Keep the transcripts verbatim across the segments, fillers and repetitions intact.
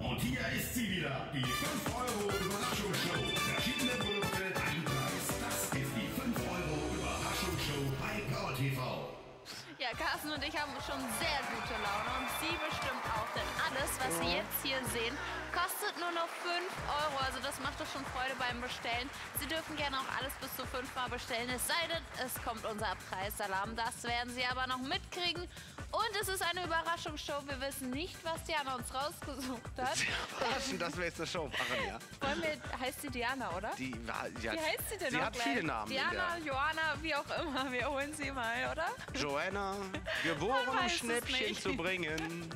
Und hier ist sie wieder, die fünf Euro Überraschungsshow. Verschiedene Produkte, ein Preis. Das ist die fünf Euro Überraschungsshow bei Power T V. Ja, Carsten und ich haben schon sehr gute Laune und Sie bestimmt auch, denn alles, was Sie jetzt hier sehen, kostet nur noch fünf Euro. Also das macht doch schon Freude beim Bestellen. Sie dürfen gerne auch alles bis zu fünfmal bestellen, es sei denn, es kommt unser Preisalarm. Das werden Sie aber noch mitkriegen. Und es ist eine Überraschungsshow. Wir wissen nicht, was Diana uns rausgesucht hat. Überraschend, dass wir jetzt eine Show machen, ja. Wollen wir, heißt sie Diana, oder? Die, ja, Wie heißt sie denn sie noch hat gleich? viele Namen. Diana, Johanna, wie auch immer. Wir holen sie mal, oder? Joanna, geboren, um Schnäppchen zu bringen.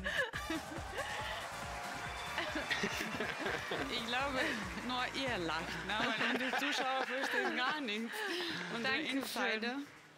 Ich glaube, nur ihr lacht, ne? Und die Zuschauer verstehen gar nichts. Und der Insider.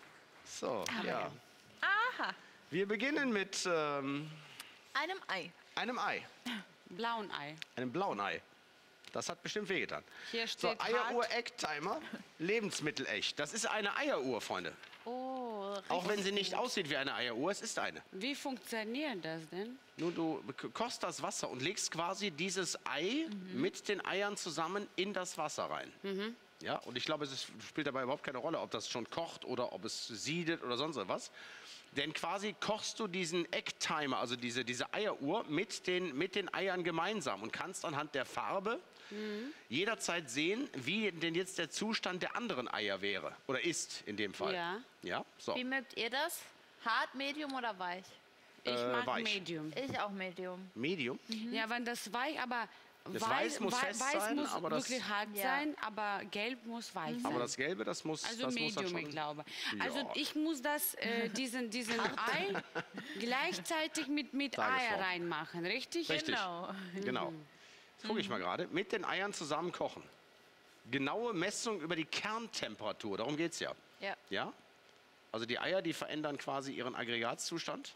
So, ja. Aha. Wir beginnen mit ähm, Einem Ei. einem Ei. Blauen Ei. Einem blauen Ei. Das hat bestimmt wehgetan. Hier So, steht Eieruhr hart. Ecktimer, lebensmittelecht. Das ist eine Eieruhr, Freunde. Oh, Auch wenn sie richtig nicht gut. aussieht wie eine Eieruhr, es ist eine. Wie funktioniert das denn? Nur du kochst das Wasser und legst quasi dieses Ei mit den Eiern zusammen in das Wasser rein. Ja, und ich glaube, es ist, spielt dabei überhaupt keine Rolle, ob das schon kocht oder ob es siedet oder sonst was. Denn quasi kochst du diesen Eggtimer, also diese, diese Eieruhr, mit den, mit den Eiern gemeinsam und kannst anhand der Farbe mhm. jederzeit sehen, wie denn jetzt der Zustand der anderen Eier wäre. Oder ist in dem Fall. Ja. Ja, so. Wie mögt ihr das? Hart, Medium oder weich? Ich Äh, mag weich. Medium. Ich auch Medium. Medium. Ja, wenn das weich, aber Das Weiß muss wei- fest weiß sein, muss aber das- wirklich hart Ja. sein, aber gelb muss weich sein. Aber das Gelbe, das muss, Also das muss dann Medium, schon... ich glaube. Ja. Also ich muss das, äh, diesen, diesen Ei gleichzeitig mit, mit Tagesform. Eier reinmachen, richtig? Richtig. Genau. Genau. Jetzt gucke ich mal gerade. Mit den Eiern zusammen kochen. Genaue Messung über die Kerntemperatur, darum geht es ja. Ja. Ja? Also die Eier, die verändern quasi ihren Aggregatzustand.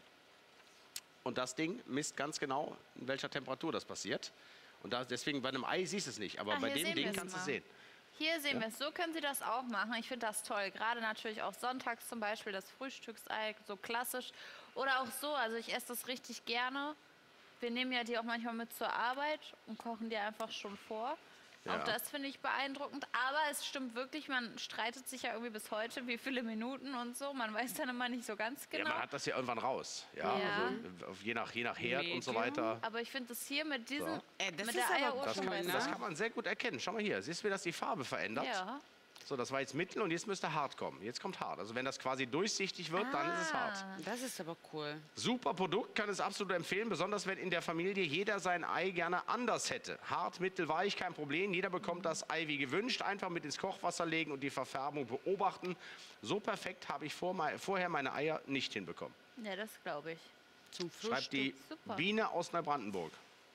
Und das Ding misst ganz genau, in welcher Temperatur das passiert. Und da, deswegen bei einem Ei siehst du es nicht, aber Ah, bei hier dem sehen Ding wir's kannst du es mal. sehen. Hier sehen Ja. wir es. So können Sie das auch machen. Ich finde das toll. Gerade natürlich auch sonntags zum Beispiel das Frühstücksei, so klassisch. Oder auch so. Also ich esse das richtig gerne. Wir nehmen ja die auch manchmal mit zur Arbeit und kochen die einfach schon vor. Ja. Auch das finde ich beeindruckend. Aber es stimmt wirklich, man streitet sich ja irgendwie bis heute, wie viele Minuten und so. Man weiß dann immer nicht so ganz genau. Ja, man hat das ja irgendwann raus. Ja, Ja. Also, auf- je, nach, je nach Herd und so Medium. weiter. Aber ich finde das hier mit diesem, So. Äh, das mit ist der aber Eieruhr gut, Das schon kann, ne? das besser. kann man sehr gut erkennen. Schau mal hier, siehst du, wie das die Farbe verändert? Ja. So, das war jetzt mittel und jetzt müsste hart kommen. Jetzt kommt hart. Also wenn das quasi durchsichtig wird, dann ist es hart. Das ist aber cool. Super Produkt, kann es absolut empfehlen, besonders wenn in der Familie jeder sein Ei gerne anders hätte. Hart, mittel, weich, kein Problem. Jeder bekommt das Ei wie gewünscht. Einfach mit ins Kochwasser legen und die Verfärbung beobachten. So perfekt habe ich vor, mei- vorher meine Eier nicht hinbekommen. Ja, das glaube ich. Zum Schreibt Frühstück. die Super. Biene aus Neubrandenburg.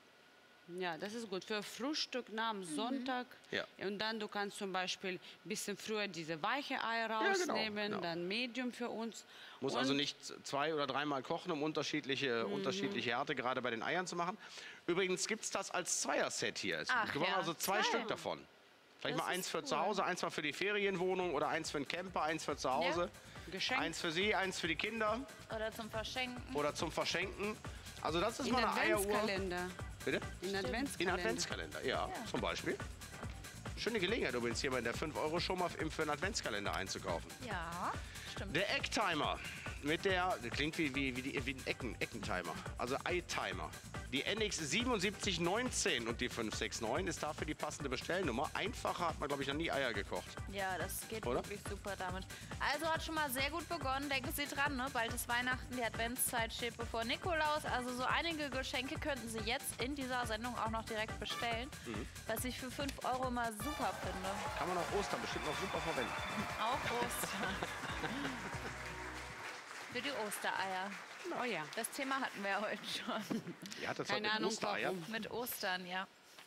Ja, das ist gut. Für Frühstück nach dem Sonntag. Ja. Und dann du kannst zum Beispiel ein bisschen früher diese weiche Ei genau, rausnehmen, genau. dann Medium für uns. Muss Und also nicht zwei oder dreimal kochen, um unterschiedliche, Mhm. unterschiedliche Härte gerade bei den Eiern zu machen. Übrigens gibt es das als Zweier-Set hier. Es Ach gibt ja, also zwei zwei. Stück davon. Vielleicht Das mal eins ist für cool. zu Hause, eins mal für die Ferienwohnung oder eins für den Camper, eins für zu Hause. Geschenk. Eins für Sie, eins für die Kinder Oder zum Verschenken. oder zum Verschenken. Also das ist In mal eine Eieruhr. Adventskalender. Bitte? In In Adventskalender. Adventskalender, ja, zum Beispiel. Schöne Gelegenheit übrigens hier in der fünf Euro Show mal für einen Adventskalender einzukaufen. Ja, stimmt. Der Ecktimer mit der, das klingt wie, wie, wie, die, wie ein Ecken, Eckentimer, also Eitimer. Die N X siebenundsiebzig neunzehn und die fünf sechs neun ist dafür die passende Bestellnummer. Einfacher hat man, glaube ich, noch nie Eier gekocht. Ja, das geht Oder? wirklich super damit. Also hat schon mal sehr gut begonnen. Denken Sie dran, ne? Bald ist Weihnachten, die Adventszeit steht bevor Nikolaus. Also so einige Geschenke könnten Sie jetzt in dieser Sendung auch noch direkt bestellen. Mhm. Was ich für fünf Euro immer super finde. Kann man auch Ostern bestimmt noch super verwenden. Auch Ostern. Für die Ostereier. Oh ja. Das Thema hatten wir heute schon. Ihr hattet Keine heute Ahnung, Ostereier. warum. Mit Ostern, ja.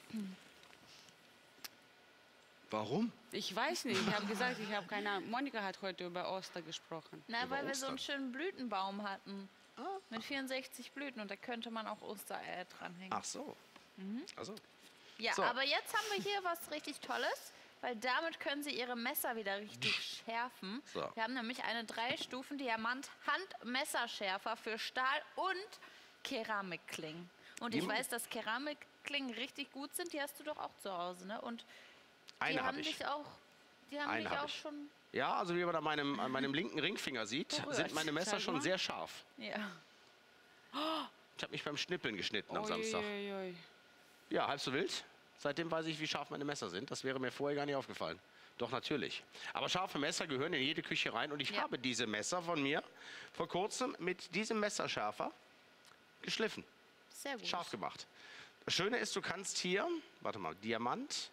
Warum? Ich weiß nicht. Ich habe gesagt, ich habe keine Ahnung. Monika hat heute über Oster gesprochen. Na, Über weil wir so einen Ostern. schönen Blütenbaum hatten. Mit vierundsechzig Blüten. Und da könnte man auch Ostereier dranhängen. Ach so. Also, Ja, So. aber jetzt haben wir hier was richtig Tolles, weil damit können Sie Ihre Messer wieder richtig schärfen. So. Wir haben nämlich eine drei Stufen Diamant Handmesserschärfer für Stahl und Keramikklingen. Und ich weiß, dass Keramikklingen richtig gut sind. Die hast du doch auch zu Hause, ne? Und die Eine haben habe ich. dich auch, die haben Eine dich hab auch ich. schon. Ja, also wie man an meinem, an meinem linken Ringfinger sieht, Berührt. sind meine Messer Zeig schon mal. sehr scharf. Ja. Ich habe mich beim Schnippeln geschnitten am Ui, Samstag. ui, ui. Ja, halb so wild. Seitdem weiß ich, wie scharf meine Messer sind. Das wäre mir vorher gar nicht aufgefallen. Doch, natürlich. Aber scharfe Messer gehören in jede Küche rein. Und ich Ja. habe diese Messer von mir vor kurzem mit diesem Messerschärfer geschliffen. Sehr gut. Scharf gemacht. Das Schöne ist, du kannst hier, warte mal, Diamant.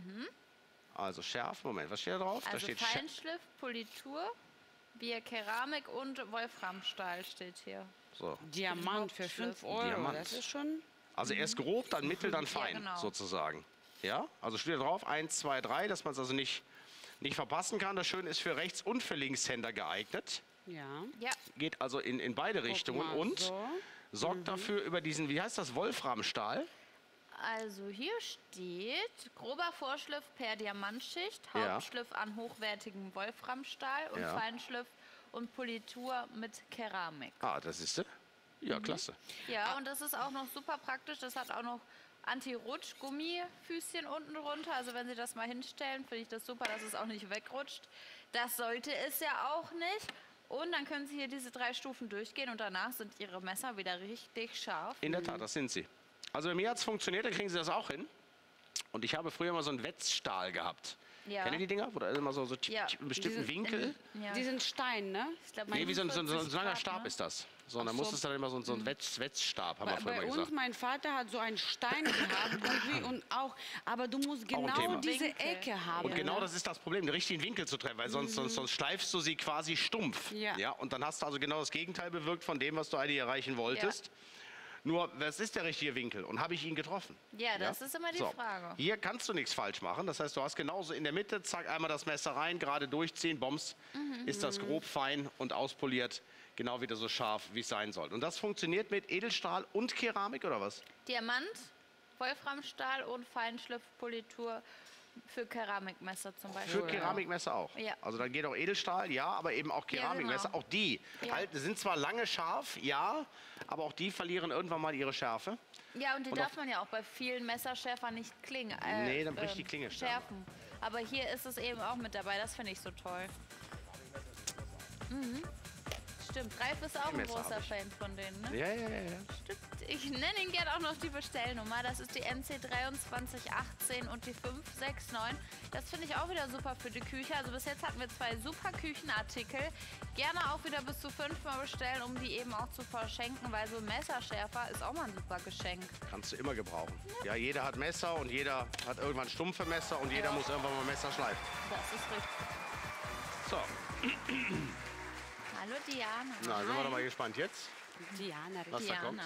Also scharf. Moment, was steht da drauf? da Also steht Schär- Feinschliff, Politur, via Keramik und Wolframstahl steht hier. so. Diamant für fünf Euro, Diamant. das ist schon... Also erst grob, dann mittel, dann fein, genau. sozusagen. Ja, also steht da drauf, eins, zwei, drei, dass man es also nicht, nicht verpassen kann. Das Schöne ist für Rechts- und für Linkshänder geeignet. Ja. Ja, Geht also in, in beide Richtungen mal, und so. sorgt dafür über diesen, wie heißt das, Wolframstahl. also hier steht grober Vorschliff per Diamantschicht, Ja. Hauptschliff an hochwertigem Wolframstahl und Ja. Feinschliff und Politur mit Keramik. Ah, das ist sie. Ja, klasse. Ja, und das ist auch noch super praktisch. Das hat auch noch Anti-Rutsch-Gummifüßchen unten drunter. Also wenn Sie das mal hinstellen, finde ich das super, dass es auch nicht wegrutscht. Das sollte es ja auch nicht. Und dann können Sie hier diese drei Stufen durchgehen und danach sind Ihre Messer wieder richtig scharf. In der Tat, das sind sie. Also bei mir hat es funktioniert, da kriegen sie das auch hin. Und ich habe früher mal so einen Wetzstahl gehabt. Ja. Kennen ihr die Dinger? Wo da immer so, so Ja. einen bestimmten Diese- Winkel. Ja. Die sind Stein, ne? Ich glaub, Nee, wie so ein, so ein, so ein fünfundvierzig langer Grad, Stab ne? ist das. So, und dann Ach so. muss es dann immer so, so ein Wetz, Wetzstab, haben wir Bei, früher bei mal uns, gesagt. mein Vater hat so einen Stein gehabt irgendwie und auch, aber du musst ein genau Thema. diese Winkel. Ecke haben. Und genau ne? das ist das Problem, den richtigen Winkel zu treffen, weil sonst, sonst, sonst schleifst du sie quasi stumpf. Ja. Und dann hast du also genau das Gegenteil bewirkt von dem, was du eigentlich erreichen wolltest. Nur, was ist der richtige Winkel? Und habe ich ihn getroffen? Ja, das ist immer die So. Frage. Hier kannst du nichts falsch machen. Das heißt, du hast genauso in der Mitte, zack, einmal das Messer rein, gerade durchziehen, bombs, Mhm. ist das grob fein und auspoliert, genau wieder so scharf, wie es sein soll. Und das funktioniert mit Edelstahl und Keramik, oder was? Diamant, Wolframstahl und Feinschliffpolitur für Keramikmesser zum Beispiel. Für Keramikmesser auch. Ja. Also dann geht auch Edelstahl, ja, aber eben auch Keramikmesser. genau. Auch die Ja. halt, sind zwar lange scharf, ja, aber auch die verlieren irgendwann mal ihre Schärfe. Ja, und die Und darf auf- man ja auch bei vielen Messerschärfern nicht klingen. Äh, Nee, dann bricht die ähm, Klinge schneller. schärfen. Aber hier ist es eben auch mit dabei. Das finde ich so toll. Mhm. Stimmt, Ralf ist auch ein Messer großer hab ich. Fan von denen, ne? Ja, ja, ja, ja. Stimmt. Ich nenne ihn gerne auch noch die Bestellnummer. Das ist die N C dreiundzwanzig achtzehn und die fünf sechs neun. Das finde ich auch wieder super für die Küche. Also bis jetzt hatten wir zwei super Küchenartikel. Gerne auch wieder bis zu fünfmal bestellen, um die eben auch zu verschenken, weil so ein Messerschärfer ist auch mal ein super Geschenk. Kannst du immer gebrauchen. Ja, jeder hat Messer und jeder hat irgendwann stumpfe Messer und jeder muss irgendwann mal Messer schleifen. Das ist richtig. So, Hallo Diana. na, sind wir Hi. doch mal gespannt jetzt. Diana, Was da kommt. Diana.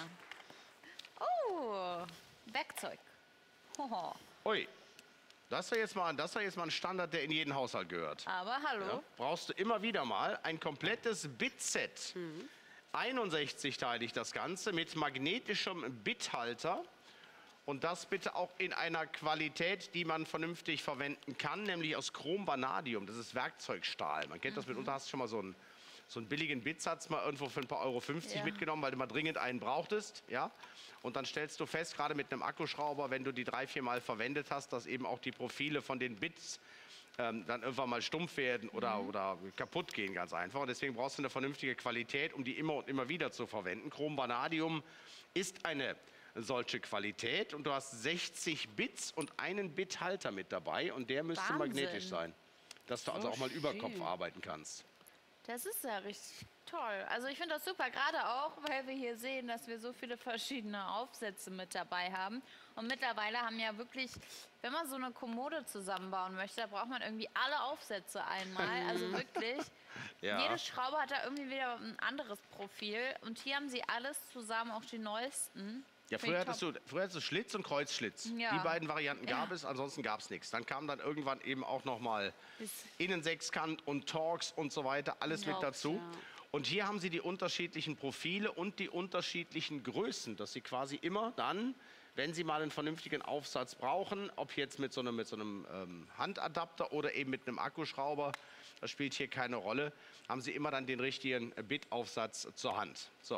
Oh, Werkzeug. Hoho. Ui, das ist ja jetzt mal, das ist ja jetzt mal ein Standard, der in jeden Haushalt gehört. Aber hallo. Ja, brauchst du immer wieder mal ein komplettes Bitset. einundsechzig-teilig das Ganze mit magnetischem Bithalter. Und das bitte auch in einer Qualität, die man vernünftig verwenden kann, nämlich aus Chrom-Vanadium. Das ist Werkzeugstahl. Man kennt das mitunter, hast du schon mal so einen, so einen billigen Bitsatz mal irgendwo für ein paar Euro fünfzig Ja. mitgenommen, weil du mal dringend einen brauchtest. Ja? Und dann stellst du fest, gerade mit einem Akkuschrauber, wenn du die drei, vier Mal verwendet hast, dass eben auch die Profile von den Bits ähm, dann irgendwann mal stumpf werden oder, oder kaputt gehen, ganz einfach. Und deswegen brauchst du eine vernünftige Qualität, um die immer und immer wieder zu verwenden. Chrom-Vanadium ist eine solche Qualität und du hast sechzig Bits und einen Bithalter mit dabei und der müsste Wahnsinn. magnetisch sein, dass du also auch mal über Kopf schön. arbeiten kannst. Das ist ja richtig toll. Also ich finde das super, gerade auch, weil wir hier sehen, dass wir so viele verschiedene Aufsätze mit dabei haben. Und mittlerweile haben ja wirklich, wenn man so eine Kommode zusammenbauen möchte, da braucht man irgendwie alle Aufsätze einmal. Also wirklich, Ja. jede Schraube hat da irgendwie wieder ein anderes Profil. Und hier haben sie alles zusammen, auch die neuesten. Ja, Finde früher ich hattest, top. du, früher hattest du Schlitz und Kreuzschlitz. Ja. Die beiden Varianten gab Ja. es, ansonsten gab es nichts. Dann kam dann irgendwann eben auch noch mal Bis- Innensechskant und Torx und so weiter, alles mit Torx, dazu. ja. Und hier haben sie die unterschiedlichen Profile und die unterschiedlichen Größen, dass sie quasi immer dann, wenn sie mal einen vernünftigen Aufsatz brauchen, ob jetzt mit so einem, mit so einem ähm, Handadapter oder eben mit einem Akkuschrauber, das spielt hier keine Rolle, haben sie immer dann den richtigen Bit-Aufsatz zur Hand. So.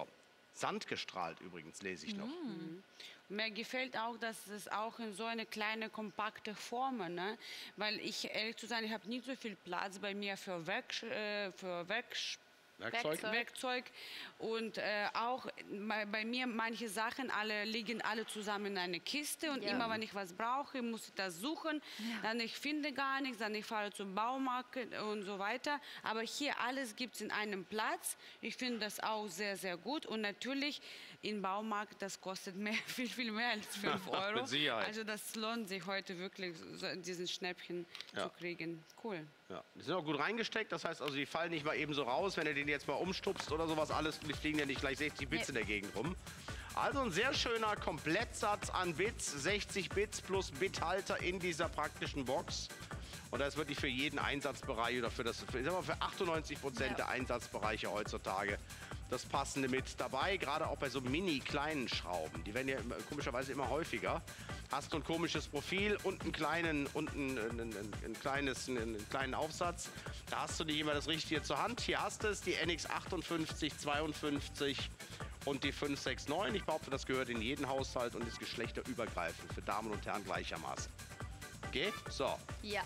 Sandgestrahlt übrigens, lese ich noch. Mm. Mir gefällt auch, dass es auch in so eine kleine, kompakte Form, ne? Weil ich, ehrlich zu sein, ich habe nicht so viel Platz bei mir für Werk, äh, für Werk, Werkzeug? Werkzeug. Und äh, auch bei, bei mir manche Sachen alle liegen alle zusammen in einer Kiste und Ja. immer wenn ich was brauche, muss ich das suchen. Dann ich finde gar nichts, dann ich fahre zum Baumarkt und so weiter. Aber hier alles gibt es in einem Platz. Ich finde das auch sehr, sehr gut. Und natürlich im Baumarkt, das kostet mehr, viel, viel mehr als fünf Euro. Mit Sicherheit. Also das lohnt sich heute wirklich, so diesen Schnäppchen Ja. zu kriegen. Cool. Ja, die sind auch gut reingesteckt, das heißt also, die fallen nicht mal eben so raus, wenn du den jetzt mal umstupst oder sowas alles, die fliegen ja nicht gleich sechzig Bits in der Gegend rum. Also ein sehr schöner Komplettsatz an Bits, sechzig Bits plus Bithalter in dieser praktischen Box. Und da ist wirklich für jeden Einsatzbereich oder für, das, für, ich sag mal, für achtundneunzig Prozent Ja. der Einsatzbereiche heutzutage das Passende mit dabei. Gerade auch bei so mini kleinen Schrauben. Die werden ja immer, komischerweise immer häufiger. Hast du ein komisches Profil und einen kleinen, und ein, ein, ein, ein kleines, einen, einen kleinen Aufsatz. Da hast du nicht immer das Richtige zur Hand. Hier hast du es, die N X achtundfünfzig, zweiundfünfzig und die fünf sechs neun. Ich behaupte, das gehört in jeden Haushalt und ist geschlechterübergreifend für Damen und Herren gleichermaßen. Okay, so. Ja.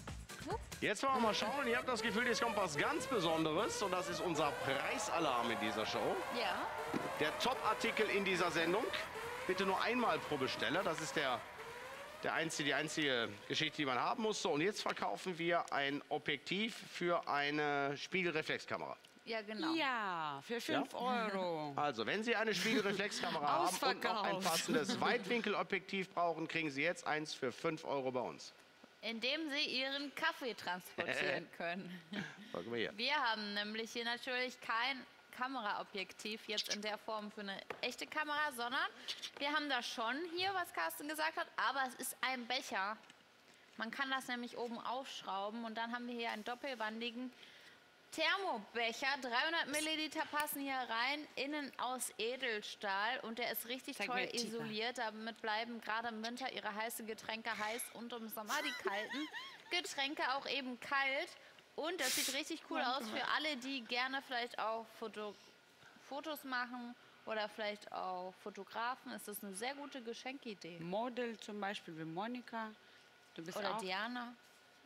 Jetzt wollen wir mal schauen. Ihr habt das Gefühl, jetzt kommt was ganz Besonderes. Und das ist unser Preisalarm in dieser Show. Ja. Der Top-Artikel in dieser Sendung. Bitte nur einmal pro Besteller. Das ist der, der einzige, die einzige Geschichte, die man haben muss. So, und jetzt verkaufen wir ein Objektiv für eine Spiegelreflexkamera. Ja, genau. Ja, für fünf Euro. Also, wenn Sie eine Spiegelreflexkamera haben und noch ein Ausverkauft. passendes Weitwinkelobjektiv brauchen, kriegen Sie jetzt eins für fünf Euro bei uns. Indem sie ihren Kaffee transportieren können. Guck mal hier. Wir haben nämlich hier natürlich kein Kameraobjektiv jetzt in der Form für eine echte Kamera, sondern wir haben da schon hier, was Carsten gesagt hat, aber es ist ein Becher. Man kann das nämlich oben aufschrauben und dann haben wir hier einen doppelwandigen Thermobecher. dreihundert Milliliter passen hier rein, innen aus Edelstahl und der ist richtig Zeig toll mir tiefer. isoliert. Damit bleiben gerade im Winter ihre heißen Getränke heiß und im Sommer die kalten Getränke auch eben kalt. Und das sieht richtig cool aus für alle, die gerne vielleicht auch Foto Fotos machen oder vielleicht auch Fotografen. Ist das eine sehr gute Geschenkidee. Model zum Beispiel wie Monika. Du bist Oder auch. Diana.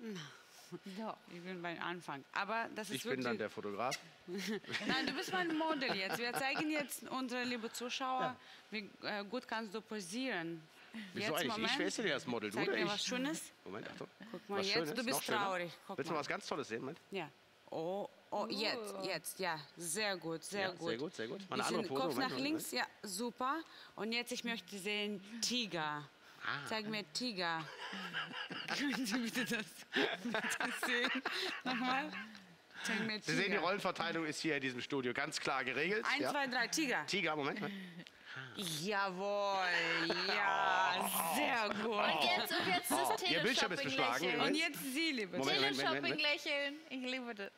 Ja. Ich bin beim Anfang. Aber das ist Ich bin wirklich. dann der Fotograf. Nein, du bist mein Model jetzt. Wir zeigen jetzt unsere liebe Zuschauer, wie äh, gut kannst du posieren. Wieso Jetzt, eigentlich? Moment. Ich, wer ist denn hier das Model? Du Zeig oder mir ich? was Schönes. Moment, Achtung. Guck mal Was jetzt, Schönes, du noch bist schöner. traurig. Guck Willst du mal. was ganz Tolles sehen? Moment. Ja. Oh, oh, jetzt, jetzt, ja, sehr gut, sehr Ja, gut. sehr gut, sehr gut. Mal eine Bisschen andere Pose, Kopf Moment, nach Moment, links, ja, super. Und jetzt, ich möchte sehen, Tiger. Ah. Zeig mir Tiger. Können Sie bitte das bitte sehen? Nochmal. Zeig mir Tiger. Sie sehen, die Rollenverteilung ist hier in diesem Studio ganz klar geregelt. Eins, ja? zwei, drei, Tiger. Tiger, Moment. mal. Jawohl, ja, sehr gut. Und jetzt, und jetzt das Ihr Bildschirm ist beschlagen. Teleshopping-Lächeln. Und jetzt Sie, liebe Moment, Moment, Moment, Moment. Teleshopping-Lächeln. Ich liebe das.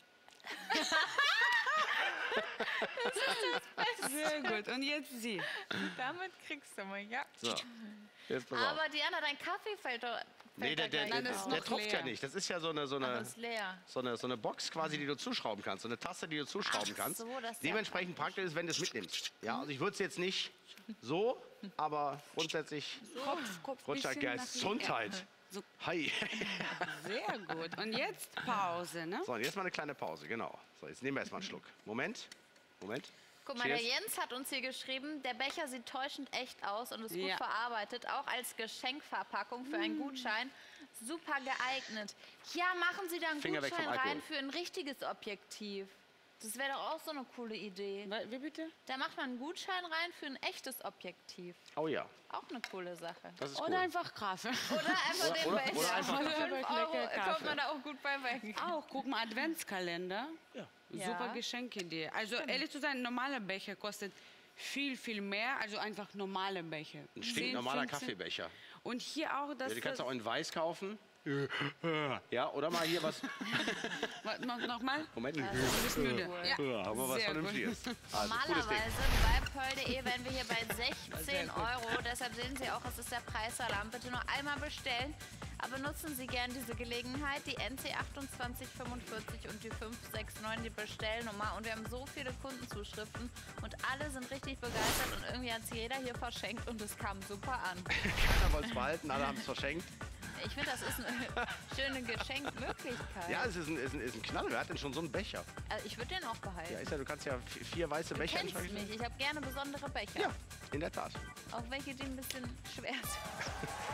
Sehr gut. Und jetzt Sie. Damit kriegst du mich, ja. So, jetzt pass auf. Aber Diana, dein Kaffee fällt doch. Nee, fällt der, da der, gleich der, Nein, das ist auf. der noch tropft ja leer. nicht. Das ist ja so eine, so Aber eine, es ist leer. so eine, so eine Box quasi, die du zuschrauben kannst. So eine Tasse, die du zuschrauben Ach kannst. so, das ist ja Dementsprechend praktisch ist, wenn du es mitnimmst. Ja, also ich würde es jetzt nicht so, aber grundsätzlich Kopf, Kopf, rutscht bisschen halt nach links. Gesundheit. So. Hi. Sehr gut. Und jetzt Pause, ne? So, und jetzt mal eine kleine Pause, genau. So, jetzt nehmen wir erstmal einen Schluck. Moment, Moment. Guck mal, Cheers. der Jens hat uns hier geschrieben, der Becher sieht täuschend echt aus und ist gut Ja. verarbeitet, auch als Geschenkverpackung für einen Gutschein. Super geeignet. Ja, machen Sie da einen Finger weg Gutschein vom Alkohol. rein für ein richtiges Objektiv. Das wäre doch auch so eine coole Idee. Wa- Wie bitte? Da macht man einen Gutschein rein für ein echtes Objektiv. Oh ja, Auch eine coole Sache. das ist Oder cool. einfach Kaffee. Oder einfach den oder- Becher. oder einfach Für Kaffee. fünf Oder Euro lecker kommt Kaffee. man da auch gut bei weg. Auch, guck mal, Adventskalender. Ja. Super Ja. Geschenkidee. Also ehrlich zu sein, ein normaler Becher kostet viel, viel mehr. Also einfach normale Becher. Ein zehn, stinknormaler fünfzehn. Kaffeebecher. Und hier auch das... Ja, die kannst du das auch in weiß kaufen. Ja, oder mal hier was. Warte, noch, noch mal. Moment. Du bist müde. Ja, Aber was sehr gut. Vernünftiges. Also, cooles Ding. Normalerweise bei pearl punkt de wären wir hier bei sechzehn Euro. Deshalb sehen Sie auch, es ist der Preisalarm. Bitte nur einmal bestellen. Aber nutzen Sie gern diese Gelegenheit, die N C achtundzwanzig fünfundvierzig und die fünf sechs neun, die Bestellnummer. Und wir haben so viele Kundenzuschriften und alle sind richtig begeistert und irgendwie hat es jeder hier verschenkt und es kam super an. Keiner wollte es behalten, alle haben es verschenkt. Ich finde, das ist eine schöne Geschenkmöglichkeit. Ja, es ist ein, ist ein, ist ein Knall. Wer hat denn schon so einen Becher? Also ich würde den auch behalten. Ja, ist ja, du kannst ja vi- vier weiße Du Becher kennst entscheiden. mich, ich habe gerne besondere Becher. Ja, in der Tat. Auch welche, die ein bisschen schwer sind.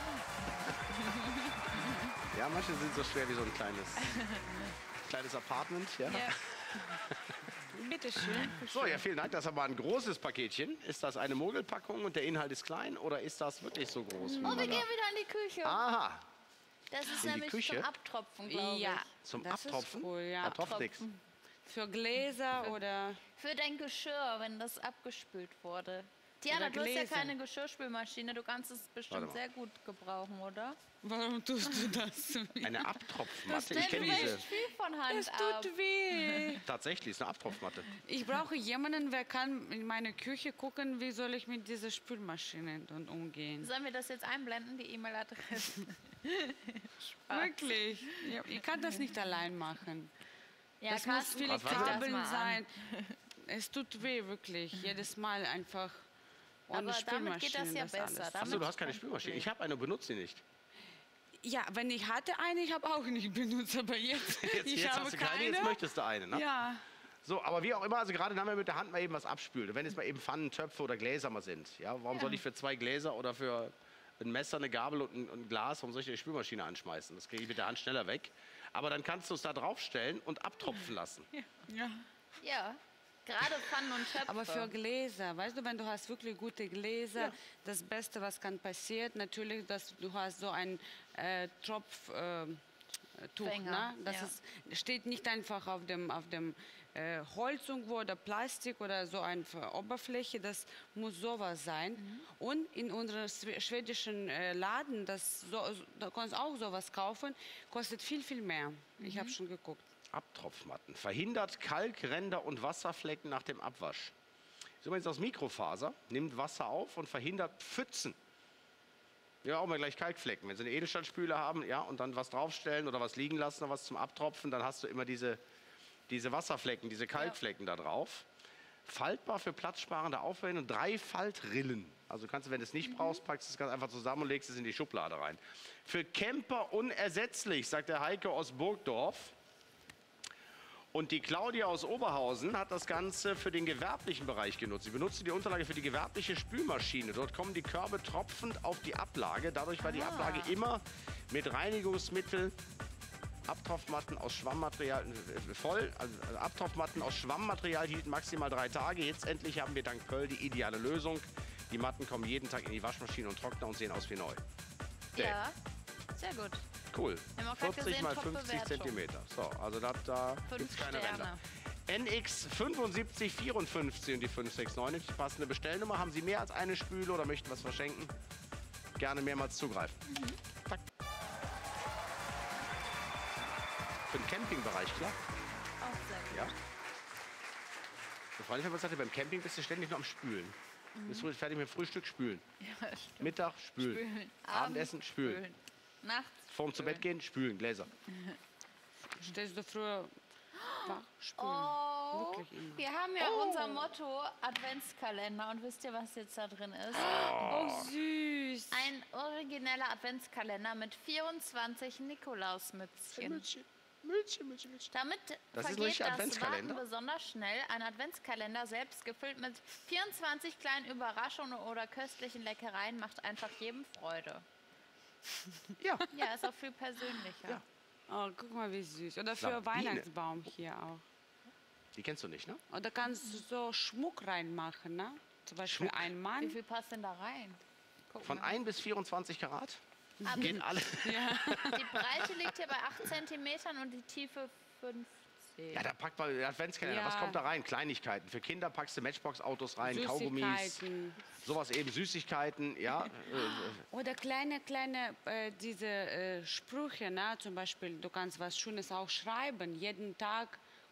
Ja, manche sind so schwer wie so ein kleines, kleines Apartment. Ja. Ja. Bitte schön. So, ja, vielen Dank. Das ist aber ein großes Paketchen. Ist das eine Mogelpackung und der Inhalt ist klein oder ist das wirklich so groß? wie Oh, man wir da- gehen wieder in die Küche. Aha, Das ist in die nämlich Küche? zum Abtropfen, glaube ich. Ja, zum das Abtropfen? Ist cool, ja. Da tropft nichts. Für Gläser oder Für dein Geschirr, wenn das abgespült wurde. Diana, Oder du hast ja Gläser. keine Geschirrspülmaschine. Du kannst es Warte bestimmt mal. sehr gut gebrauchen, oder? warum tust du das? Eine Abtropfmatte. Denn Ich kenne du diese. wäschst viel von Hand Es ab. tut weh. Tatsächlich, ist eine Abtropfmatte. Ich brauche jemanden, wer kann in meine Küche gucken, wie soll ich mit dieser Spülmaschine dann umgehen. Sollen wir das jetzt einblenden, die E-Mail-Adresse? Wirklich. Ja, ich kann das nicht allein machen. Ja, Das muss Carsten, viele Was war das? Kabeln mal an. sein. Es tut weh, wirklich. Jedes Mal einfach ohne Aber damit geht das Spülmaschine, ja das besser. alles. Damit Achso, du hast keine kommt Spülmaschine. Glück. Ich habe eine, benutze sie nicht. Ja, wenn ich hatte eine, ich habe auch nicht benutzt, aber jetzt, Jetzt, ich jetzt habe hast du keine, keine. jetzt möchtest du eine. Ne? Ja, So, aber wie auch immer, also gerade wenn man mit der Hand mal eben was abspült. Wenn es mal eben Pfannen, Töpfe oder Gläser mal sind. Ja, warum soll ich für zwei Gläser oder für ein Messer, eine Gabel und ein, ein Glas, warum soll ich die Spülmaschine anschmeißen? Das kriege ich mit der Hand schneller weg. Aber dann kannst du es da draufstellen und abtropfen lassen. ja. Ja, gerade Pfannen und Töpfe. Aber für Gläser, weißt du, wenn du hast wirklich gute Gläser, das Beste, was kann passieren, natürlich, dass du hast so ein äh, Tropf. Äh, Tuch, Fänger, ne? Das ja. ist, steht nicht einfach auf dem, auf dem äh, Holz irgendwo oder Plastik oder so eine Oberfläche, das muss sowas sein. Mhm. Und in unserem schw- schwedischen äh, Laden, das so, da kannst du auch sowas kaufen, kostet viel, viel mehr. Ich Mhm. habe schon geguckt. Abtropfmatten. Verhindert Kalk, Ränder und Wasserflecken nach dem Abwasch. Ist übrigens aus Mikrofaser, nimmt Wasser auf und verhindert Pfützen. Ja, auch mal gleich Kalkflecken. Wenn Sie eine Edelstahlspüle haben, ja, und dann was draufstellen oder was liegen lassen oder was zum Abtropfen, dann hast du immer diese, diese Wasserflecken, diese Kalkflecken da drauf. Faltbar für platzsparende Aufwände und drei Faltrillen. Also kannst du, wenn du es nicht brauchst, packst du es ganz einfach zusammen und legst es in die Schublade rein. Für Camper unersetzlich, sagt der Heike aus Burgdorf. Und die Claudia aus Oberhausen hat das Ganze für den gewerblichen Bereich genutzt. Sie benutzte die Unterlage für die gewerbliche Spülmaschine. Dort kommen die Körbe tropfend auf die Ablage. Dadurch war die Ablage immer mit Reinigungsmittel, Abtropfmatten aus Schwammmaterial äh, voll. Also äh, Abtropfmatten aus Schwammmaterial hielten maximal drei Tage. Jetzt endlich haben wir dank Pöll die ideale Lösung. Die Matten kommen jeden Tag in die Waschmaschine und trocknen und sehen aus wie neu. Ja, sehr gut. Cool. Wir haben auch grad vierzig gesehen, mal Top-Bewertung. fünfzig Zentimeter. So, also da, da Fünf gibt es keine Sterne. Ränder. N X fünfundsiebzig vierundfünfzig und die fünf sechs neun, die passende Bestellnummer. Haben Sie mehr als eine Spüle oder möchten was verschenken? Gerne mehrmals zugreifen. Zack. Für den Campingbereich, klar. Auch sehr gut. Ja. So, Freunde, ich habe gesagt, beim Camping bist du ständig nur am Spülen. Bist du fertig mit Frühstück, spülen. Ja, stimmt. Mittag, spülen. Spülen. Abendessen, spülen. Nachts. Vorm zu Bett gehen, spülen, Gläser. Stehst du früher wach, spülen? Oh, Wirklich immer. wir haben ja unser Motto Adventskalender und wisst ihr, was jetzt da drin ist? Oh, süß. Ein origineller Adventskalender mit vierundzwanzig Nikolausmützchen. Mützchen, Mützchen, Mützchen, Mützchen. Damit Das ist vergeht nicht das Adventskalender? Warten besonders schnell. Ein Adventskalender, selbst gefüllt mit vierundzwanzig kleinen Überraschungen oder köstlichen Leckereien, macht einfach jedem Freude. Ja. Ja, ist auch viel persönlicher. Ja. Oh, guck mal, wie süß. Oder für Sabine. Weihnachtsbaum hier auch. Die kennst du nicht, ne? Oder kannst du so Schmuck reinmachen, ne? Zum Beispiel Schmuck? ein Wie Mann. viel passt denn da rein? Guck Von mal. ein bis vierundzwanzig Karat. Aber Geht alle. die Breite liegt hier bei acht Zentimetern und die Tiefe fünfzehn. Ja, da packt man den Adventskalender. Ja. Was kommt da rein? Kleinigkeiten. Für Kinder packst du Matchbox-Autos rein, Kaugummis, Süßigkeiten. sowas eben, Süßigkeiten, ja. Äh, Oder kleine, kleine, äh, diese äh, Sprüche, ne? Zum Beispiel, du kannst was Schönes auch schreiben. Jeden Tag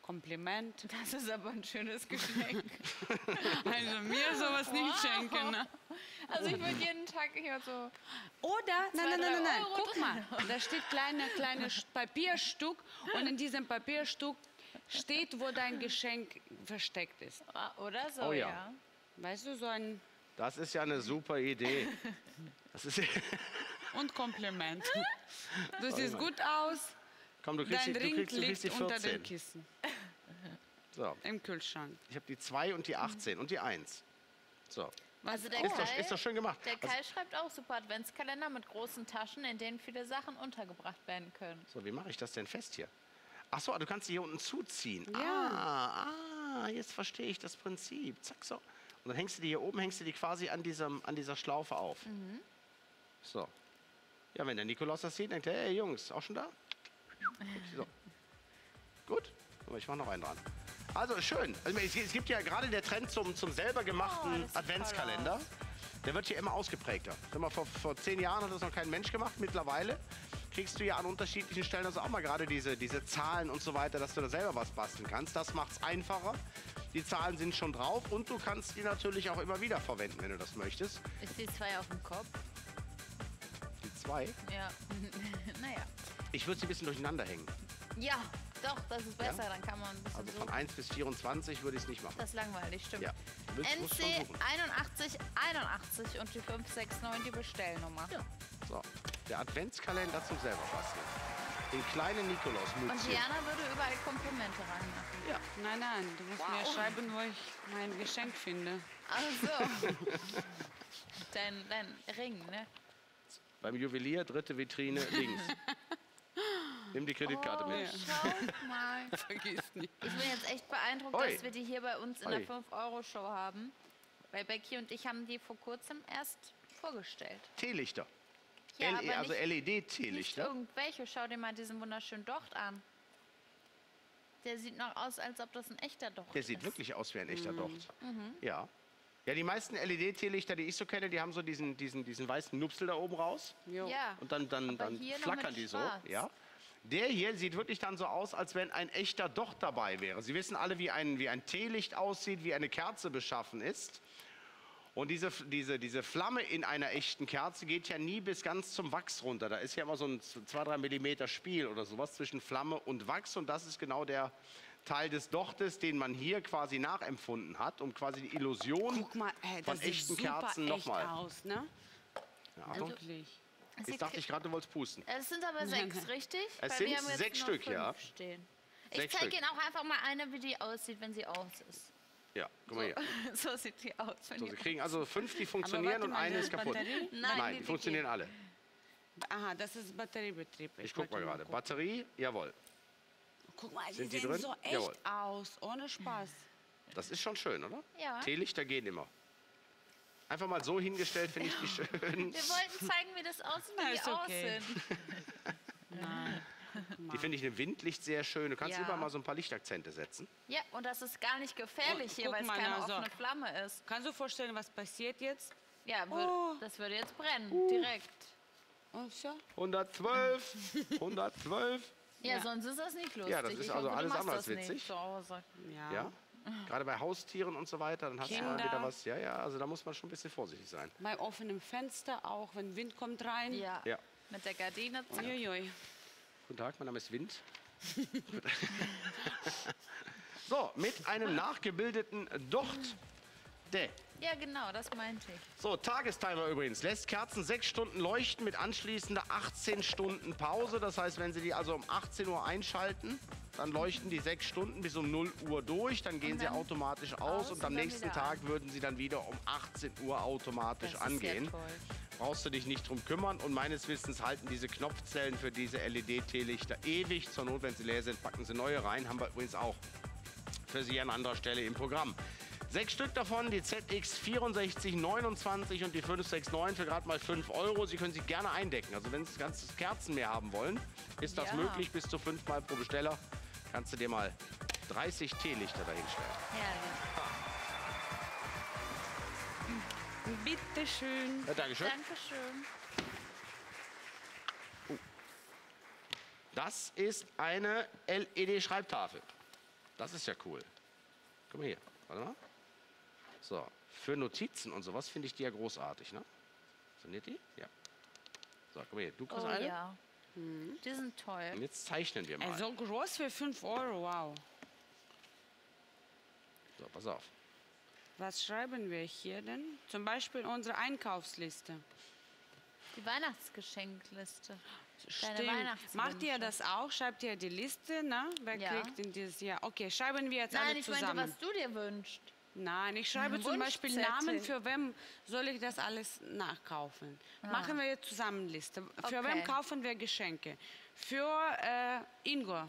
Kompliment. Das ist aber ein schönes Geschenk. Also mir sowas nicht Wow. schenken. Ne? Also ich würde jeden Tag hier so... Oder, nein, Zwei, nein, nein, drei nein, nein, Euro guck drin. mal, da steht kleine, kleine Sch- Papierstück und in diesem Papierstück steht, wo dein Geschenk versteckt ist. Ah, oder so, Oh ja. ja. Weißt du, so ein Das ist ja eine super Idee. Das ist, und Kompliment. Du siehst gut aus, komm, du kriegst, dein die, du Ring kriegst, du liegt kriegst die unter dem vierzehn. Kissen So, im Kühlschrank. ich habe die zwei und die achtzehn und die eins. So, Also der ist Kai, doch, ist doch schön gemacht. der Also, Kai schreibt auch super Adventskalender mit großen Taschen, in denen viele Sachen untergebracht werden können. so, wie mache ich das denn fest hier? Ach so, du kannst sie hier unten zuziehen. Ja. Ah, ah, jetzt verstehe ich das Prinzip. Zack, so. Und dann hängst du die hier oben, hängst du die quasi an, diesem, an dieser Schlaufe auf. Mhm. So. Ja, wenn der Nikolaus das sieht, denkt er, hey Jungs, auch schon da? So. Gut, aber ich mache noch einen dran. Also schön. Also, es es gibt ja gerade der Trend zum, zum selber Oh, gemachten das sieht toll Adventskalender. aus. Der wird hier immer ausgeprägter. Sag mal, vor, vor zehn Jahren hat das noch kein Mensch gemacht. Mittlerweile kriegst du ja an unterschiedlichen Stellen also auch mal gerade diese, diese Zahlen und so weiter, dass du da selber was basteln kannst. Das macht es einfacher. Die Zahlen sind schon drauf und du kannst die natürlich auch immer wieder verwenden, wenn du das möchtest. Ist die zwei auf dem Kopf? Die zwei. Ja. Naja. Ich würde sie ein bisschen durcheinander hängen. Ja, doch, das ist besser. Dann kann man ein bisschen Also so... von eins bis vierundzwanzig würde ich es nicht machen. Das ist langweilig, stimmt. Ja. Du willst- N musst C schon suchen. einundachtzig einundachtzig und die fünf sechs neun die Bestellnummer. So, der Adventskalender zum selber basteln. Den kleinen Und Nikolaus-Mützchen. Diana würde überall Komplimente reinmachen. Nein, nein, du musst mir schreiben, wo ich mein Geschenk finde. Also. dein, dein Ring, ne? Beim Juwelier, dritte Vitrine, links. Nimm die Kreditkarte Oh, mit. schau mal. Vergiss nicht. Ich bin jetzt echt beeindruckt, Oi. dass wir die hier bei uns in Oi. der fünf Euro Show haben. Weil Becky und ich haben die vor kurzem erst vorgestellt. Teelichter. Ja, L E, aber also nicht, L E nicht D-Teelichter. irgendwelche. Schau dir mal diesen wunderschönen Docht an. Der sieht noch aus, als ob das ein echter Docht Der ist. sieht wirklich aus wie ein echter Docht. Mhm. Ja. Ja, die meisten L E D-Teelichter, die ich so kenne, die haben so diesen, diesen, diesen weißen Nupsel da oben raus. Jo. Ja. Und dann, dann, Aber dann hier noch flackern mit die so. Schwarz. Ja. Der hier sieht wirklich dann so aus, als wenn ein echter Docht dabei wäre. Sie wissen alle, wie ein, wie ein Teelicht aussieht, wie eine Kerze beschaffen ist. Und diese, diese, diese Flamme in einer echten Kerze geht ja nie bis ganz zum Wachs runter. Da ist ja immer so ein zwei, drei Millimeter Spiel oder sowas zwischen Flamme und Wachs. Und das ist genau der Teil des Dochtes, den man hier quasi nachempfunden hat, um quasi die Illusion Guck mal, ey, von das sieht echten super Kerzen echt nochmal. aus, ne? Ja. Wirklich. Es Jetzt dachte ich gerade, du wolltest pusten. Es sind aber sechs, richtig? Es Weil sind wir haben jetzt sechs nur Stück, fünf ja. Stehen. Ich Sechs zeige Stück. Ihnen auch einfach mal eine, wie die aussieht, wenn sie aus ist. Ja, guck mal hier. So sieht die aus. Wenn So, die Sie kriegen also fünf, die funktionieren warte und mal, eine das ist kaputt. Batterie? Nein, Nein, die- die die funktionieren gehen. alle. Aha, das ist Batteriebetrieb. Ich guck mal wollte gerade. gucken. Batterie, jawohl. Guck mal, die Sind die sehen drin? so echt Jawohl. aus, ohne Spaß. Das ist schon schön, oder? Ja. Teelichter gehen immer. Einfach mal so hingestellt, finde ich die schön. Wir wollten zeigen, wie das aussieht, Na, wie die ist okay. aussehen. Die finde ich im Windlicht sehr schön. Du kannst Ja. überall mal so ein paar Lichtakzente setzen. Ja, und das ist gar nicht gefährlich Oh, hier, guck weil es mal, keine na, so. offene Flamme ist. Kannst du dir vorstellen, was passiert jetzt? Ja, wür- Oh. das würde jetzt brennen, direkt. Und so? hundertzwölf, hundertzwölf. Ja, Ja. sonst ist das nicht lustig. Ja, das ist Ich also hoffe, du alles machst andere das als nicht witzig. zu Hause. Ja. Ja. Gerade bei Haustieren und so weiter, dann hast du mal Kinder. wieder was. Ja, ja, also da muss man schon ein bisschen vorsichtig sein. Bei offenem Fenster auch, wenn Wind kommt rein. Ja. Ja. Mit der Gardine. zack. Uiuiui. Guten Tag, mein Name ist Wind. So, mit einem nachgebildeten Docht. De. Ja, genau, das meinte ich. So, Tagestimer übrigens. Lässt Kerzen sechs Stunden leuchten mit anschließender achtzehn Stunden Pause. Das heißt, wenn Sie die also um achtzehn Uhr einschalten, dann leuchten die sechs Stunden bis um null Uhr durch. Dann gehen Und sie dann automatisch aus aus und und am dann nächsten wieder Tag an. würden sie dann wieder um achtzehn Uhr automatisch Das ist angehen. ja toll. Brauchst du dich nicht drum kümmern. Und meines Wissens halten diese Knopfzellen für diese L E D-Teelichter ewig. Zur Not, wenn sie leer sind, packen sie neue rein. Haben wir übrigens auch für Sie an anderer Stelle im Programm. Sechs Stück davon, die Z X vierundsechzig neunundzwanzig und die fünf sechs neun für gerade mal fünf Euro. Sie können sie gerne eindecken. Also wenn Sie ganz Kerzen mehr haben wollen, ist das Ja. möglich. Bis zu fünfmal pro Besteller kannst du dir mal dreißig Teelichter dahinstellen. Herrlich. Bitte schön. Ja, Dankeschön. Dankeschön. Das ist eine L E D-Schreibtafel. Das ist ja cool. Guck mal hier. Warte mal. So, für Notizen und sowas finde ich die ja großartig, ne? Funktioniert die? Ja. So, guck mal hier. Du kriegst Oh eine. ja. Die sind toll. Und jetzt zeichnen wir mal. Ey, so groß für fünf Euro, wow. So, pass auf. Was schreiben wir hier denn? Zum Beispiel unsere Einkaufsliste. Die Weihnachtsgeschenkliste. Deine Stimmt. Weihnachtswünsche. Macht ihr das auch? Schreibt ihr die Liste, ne? Wer Ja. kriegt in dieses Jahr? Okay, schreiben wir jetzt Nein, alle ich meinte, zusammen. was du dir wünschst. Nein, ich schreibe zum Beispiel Wunschzettel. Namen, für wem soll ich das alles nachkaufen. Machen wir jetzt zusammen Liste. Für Okay. wem kaufen wir Geschenke? Für äh, Ingo.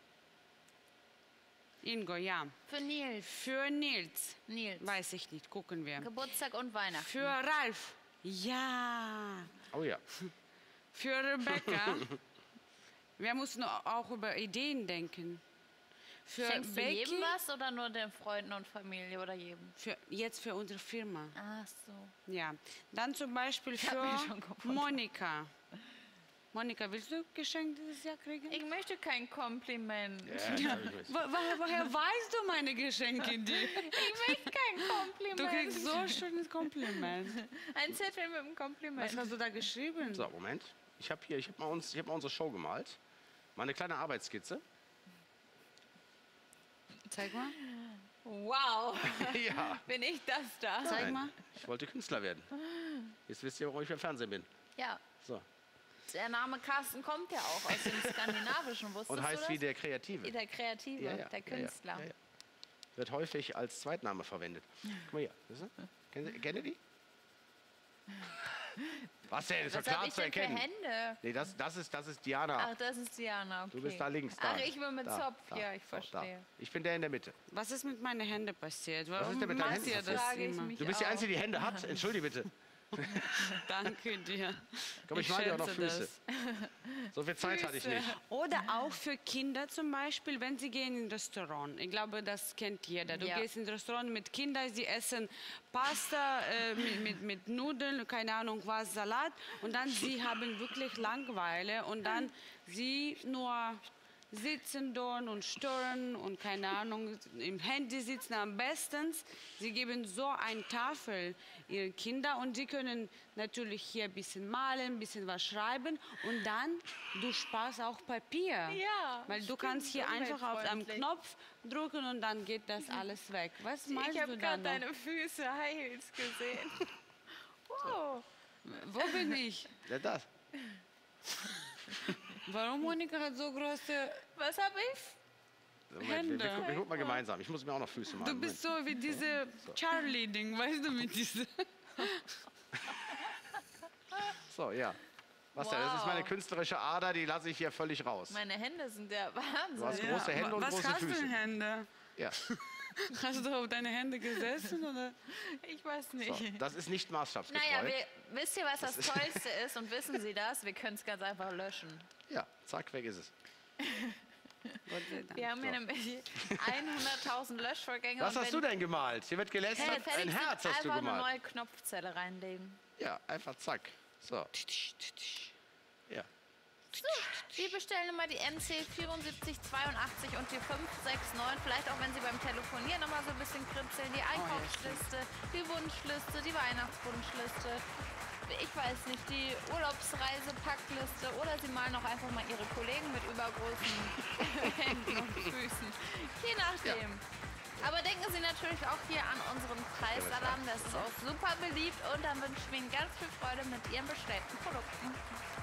Ingo, ja. Für Nils. Für Nils. Nils. Weiß ich nicht, gucken wir. Geburtstag und Weihnachten. Für Ralf. Ja. Oh ja. Für Rebecca. Wir müssen auch über Ideen denken. Für Schenkst du Becky, jedem was oder nur den Freunden und Familie oder jedem? für, jetzt für unsere Firma. Ach so. Ja. Dann zum Beispiel hab mich für schon gewundert. Monika. Monika, willst du Geschenk dieses Jahr kriegen? Ich möchte kein Kompliment. Ja, ich Wo, wo, woher weißt du meine Geschenke, die? Ich möchte kein Kompliment. Du kriegst so ein schönes Kompliment. Ein Zettel mit einem Was Kompliment. hast du da geschrieben? So, Moment. Ich habe hier, ich habe mal, uns- ich hab mal unsere Show gemalt. Meine kleine Arbeitsskizze. Zeig mal. Wow. Ja. Bin ich das da? Zeig Nein, mal. Ich wollte Künstler werden. Jetzt wisst ihr, warum ich beim Fernsehen bin. Ja. So. Der Name Carsten kommt ja auch aus dem Skandinavischen. Wusstest Und du heißt das? wie der Kreative. Der Kreative, Ja, ja, der ja, ja, Künstler. ja, ja. Wird häufig als Zweitname verwendet. Guck mal hier. Siehst du? Kennen Sie- Kennen Sie die? Was denn? Ist doch Was habe klar ich zu denn für erkennen. Hände? Nee, das, das, ist, das ist Diana. Ach, das ist Diana. Okay. Du bist da links. Da. Ach, ich bin mit da, Zopf. Da, Ja, ich so, da. verstehe. Ich bin der in der Mitte. Was ist mit meinen Händen passiert? ist Warum denn mit deinen macht Händen ihr passiert? das Frage ich immer? mich Du bist die auch. Einzige, die Hände hat. Entschuldige bitte. Danke dir. Komm, ich, Ich mal dir auch noch schätze Füße. das. So viel Zeit hatte ich Füße. nicht. Oder auch für Kinder zum Beispiel, wenn sie gehen in ein Restaurant. Ich glaube, das kennt jeder. Du Ja. gehst in ein Restaurant mit Kindern, sie essen Pasta äh, mit, mit, mit Nudeln, keine Ahnung was, Salat. Und dann sie haben wirklich Langeweile und dann sie nur sitzen dort und stören und keine Ahnung, im Handy sitzen am besten. Sie geben so eine Tafel ihren Kindern und sie können natürlich hier ein bisschen malen, ein bisschen was schreiben und dann, du sparst auch Papier. Ja, Weil du stimmt, kannst hier einfach auf einen umweltfreundlich. Knopf drücken und dann geht das alles weg. Was meinst Ich du habe dann gerade noch? deine Füße High Heels gesehen. Wow. Wo bin ich? Ja, das. Warum Monika hat so große... Was habe ich? Moment, wir, Hände. wir, gucken- wir gucken mal gemeinsam. Ich muss mir auch noch Füße machen. Du bist so wie diese Charlie-Ding, weißt du, mit diese... So, ja. Was denn? Das ist Wow. meine künstlerische Ader, die lasse ich hier völlig raus. Meine Hände sind der Du hast Wahnsinn. große Hände und Was große hast du Füße. in Hände? Ja. Hast du auf deine Hände gesessen oder? Ich weiß nicht. So, das ist nicht maßstabsgetreu. Naja, wir, wisst ihr, was das Tollste ist? Und wissen Sie das? Wir können es ganz einfach löschen. Ja, zack, weg ist es. Gott sei Dank. Wir haben hier nämlich hunderttausend Löschvorgänge. Was und hast wenn du denn gemalt? Hier wird gelästert. Hey, fertig Ein sind, Herz hast du einfach eine gemalt. neue Knopfzelle reinlegen. Ja, einfach zack. So, ja. Sie bestellen immer die N C vierundsiebzig zweiundachtzig und die fünf sechs neun. Vielleicht auch, wenn Sie beim Telefonieren noch mal so ein bisschen kritzeln. Die Einkaufsliste, die Wunschliste, die Weihnachtswunschliste. Ich weiß nicht, die Urlaubsreisepackliste. Oder Sie malen auch einfach mal Ihre Kollegen mit übergroßen Händen und Füßen. Je nachdem. Aber denken Sie natürlich auch hier an unseren Preisalarm. Das ist auch super beliebt. Und dann wünschen wir Ihnen ganz viel Freude mit Ihren bestellten Produkten.